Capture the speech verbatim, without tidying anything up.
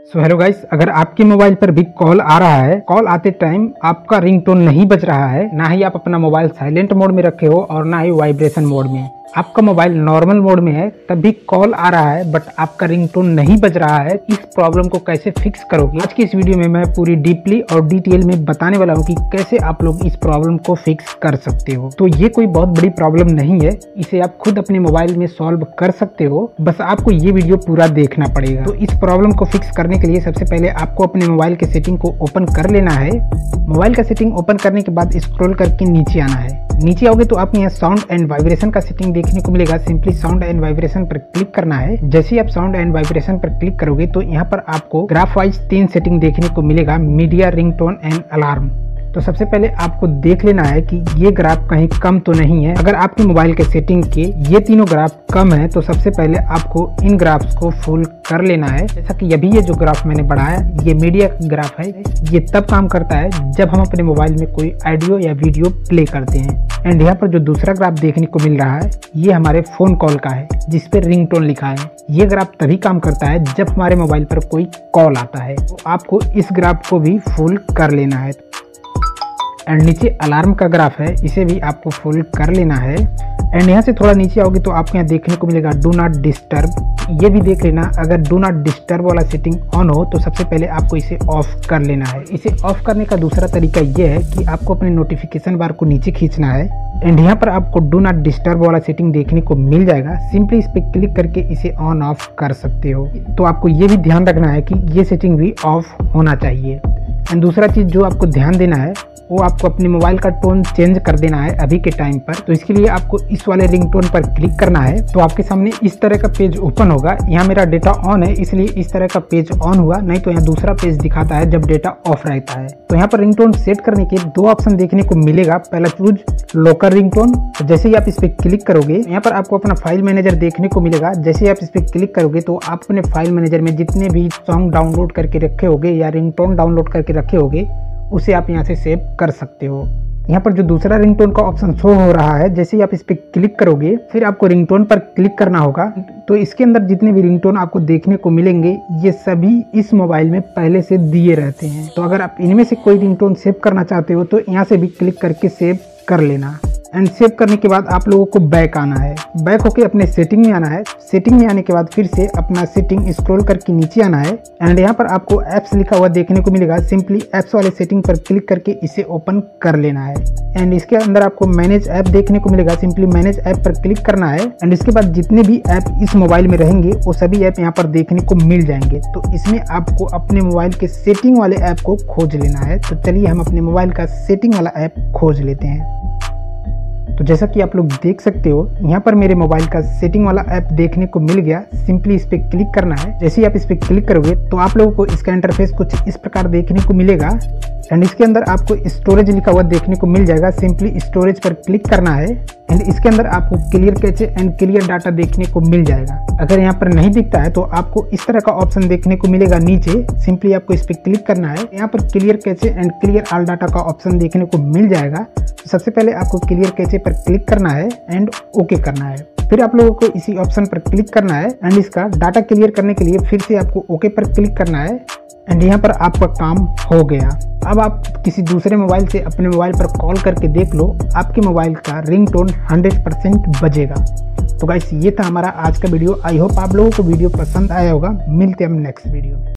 So hello guys, अगर आपके mobile पर भी कॉल आ रहा है, कॉल आते टाइम आपका रिंगटोन नहीं बज रहा है, ना ही आप अपना मोबाइल साइलेंट मोड में रखे हो और ना ही वाइब्रेशन मोड में, आपका मोबाइल नॉर्मल मोड में है, तब भी कॉल आ रहा है बट आपका रिंगटोन नहीं बज रहा है, इस प्रॉब्लम को कैसे फिक्स करोगे? आज की इस वीडियो में मैं पूरी डीपली और डिटेल में बताने वाला हूँ कि कैसे आप लोग इस प्रॉब्लम को फिक्स कर सकते हो। तो ये कोई बहुत बड़ी प्रॉब्लम नहीं है, इसे आप खुद अपने मोबाइल में सॉल्व कर सकते हो, बस आपको ये वीडियो पूरा देखना पड़ेगा। तो इस प्रॉब्लम को फिक्स करने के लिए सबसे पहले आपको अपने मोबाइल के सेटिंग को ओपन कर लेना है। मोबाइल का सेटिंग ओपन करने के बाद स्क्रॉल करके नीचे आना है। नीचे आओगे तो आपको यहाँ साउंड एंड वाइब्रेशन का सेटिंग देखने को मिलेगा। सिंपली साउंड एंड वाइब्रेशन पर क्लिक करना है। जैसे ही आप साउंड एंड वाइब्रेशन पर क्लिक करोगे तो यहाँ पर आपको ग्राफ वाइज तीन सेटिंग देखने को मिलेगा, मीडिया, रिंगटोन एंड अलार्म। तो सबसे पहले आपको देख लेना है कि ये ग्राफ कहीं कम तो नहीं है। अगर आपके मोबाइल के सेटिंग के ये तीनों ग्राफ कम है तो सबसे पहले आपको इन ग्राफ्स को फुल कर लेना है। जैसा कि अभी ये जो ग्राफ मैंने बढ़ाया, ये मीडिया ग्राफ है। ये तब काम करता है जब हम अपने मोबाइल में कोई ऑडियो या वीडियो प्ले करते हैं। एंड यहाँ पर जो दूसरा ग्राफ देखने को मिल रहा है, ये हमारे फोन कॉल का है जिस पे रिंगटोन लिखा है। ये ग्राफ तभी काम करता है जब हमारे मोबाइल पर कोई कॉल आता है। तो आपको इस ग्राफ को भी फुल कर लेना है। एंड नीचे अलार्म का ग्राफ है, इसे भी आपको फुल कर लेना है। एंड यहाँ से थोड़ा नीचे आओगे तो आपको यहाँ देखने को मिलेगा डू नॉट डिस्टर्ब। ये भी देख लेना, अगर डू नॉट डिस्टर्ब वाला सेटिंग ऑन हो तो सबसे पहले आपको इसे ऑफ कर लेना है। इसे ऑफ करने का दूसरा तरीका ये है कि आपको अपने नोटिफिकेशन बार को नीचे खींचना है। एंड यहाँ पर आपको डू नॉट डिस्टर्ब वाला सेटिंग देखने को मिल जाएगा। सिंपली इस पर क्लिक करके इसे ऑन ऑफ कर सकते हो। तो आपको ये भी ध्यान रखना है कि ये सेटिंग भी ऑफ होना चाहिए। एंड दूसरा चीज़ जो आपको ध्यान देना है, वो आपको अपने मोबाइल का टोन चेंज कर देना है अभी के टाइम पर। तो इसके लिए आपको इस वाले रिंगटोन पर क्लिक करना है। तो आपके सामने इस तरह का पेज ओपन होगा। यहाँ मेरा डेटा ऑन है इसलिए इस तरह का पेज ऑन हुआ, नहीं तो यहाँ दूसरा पेज दिखाता है जब डेटा ऑफ रहता है। तो यहाँ पर रिंगटोन सेट करने के दो ऑप्शन देखने को मिलेगा। पहला चूज लोकल रिंगटोन। जैसे ही आप इस पर क्लिक करोगे, यहाँ पर आपको अपना फाइल मैनेजर देखने को मिलेगा। जैसे ही आप इस पर क्लिक करोगे तो आप अपने फाइल मैनेजर में जितने भी सॉन्ग डाउनलोड करके रखे होगे या रिंगटोन डाउनलोड करके रखे होगे, उसे आप यहाँ से सेव कर सकते हो। यहाँ पर जो दूसरा रिंगटोन का ऑप्शन शो हो रहा है, जैसे ही आप इस पर क्लिक करोगे फिर आपको रिंगटोन पर क्लिक करना होगा। तो इसके अंदर जितने भी रिंगटोन आपको देखने को मिलेंगे, ये सभी इस मोबाइल में पहले से दिए रहते हैं। तो अगर आप इनमें से कोई रिंगटोन सेव करना चाहते हो तो यहाँ से भी क्लिक करके सेव कर लेना। एंड सेव करने के बाद आप लोगों को बैक आना है। बैक होके अपने सेटिंग में आना है। सेटिंग में आने के बाद फिर से अपना सेटिंग स्क्रॉल करके नीचे आना है। एंड यहाँ पर आपको एप्स लिखा हुआ देखने को मिलेगा। सिंपली एप्स वाले सेटिंग पर क्लिक करके इसे ओपन कर लेना है। एंड इसके अंदर आपको मैनेज ऐप देखने को मिलेगा। सिंपली मैनेज ऐप पर क्लिक करना है। एंड इसके बाद जितने भी ऐप इस मोबाइल में रहेंगे वो सभी ऐप यहाँ पर देखने को मिल जाएंगे। तो इसमें आपको अपने मोबाइल के सेटिंग वाले ऐप को खोज लेना है। तो चलिए हम अपने मोबाइल का सेटिंग वाला ऐप खोज लेते हैं। तो जैसा कि आप लोग देख सकते हो, यहाँ पर मेरे मोबाइल का सेटिंग वाला ऐप देखने को मिल गया। सिंपली इस पर क्लिक करना है। जैसे ही आप इस पर क्लिक करोगे तो आप लोगों को इसका इंटरफेस कुछ इस प्रकार देखने को मिलेगा। एंड इसके अंदर आपको स्टोरेज लिखा हुआ देखने को मिल जाएगा। सिंपली स्टोरेज पर क्लिक करना है। एंड इसके अंदर आपको clear cache and clear data देखने को मिल जाएगा। अगर यहाँ पर नहीं दिखता है तो आपको इस तरह का ऑप्शन देखने को मिलेगा नीचे। सिंपली आपको इस पर क्लिक करना है। यहाँ पर clear cache and clear all data का ऑप्शन देखने को मिल जाएगा। तो सबसे पहले आपको क्लियर कैचे पर क्लिक करना है एंड ओके करना है। फिर आप लोगों को इसी ऑप्शन पर क्लिक करना है। एंड इसका डाटा क्लियर करने के लिए फिर से आपको ओके पर क्लिक करना है। एंड यहाँ पर आपका काम हो गया। अब आप किसी दूसरे मोबाइल से अपने मोबाइल पर कॉल करके देख लो, आपके मोबाइल का रिंगटोन हंड्रेड परसेंट बजेगा। तो गाइस, ये था हमारा आज का वीडियो। आई होप आप लोगों को वीडियो पसंद आया होगा। मिलते हैं हम नेक्स्ट वीडियो में।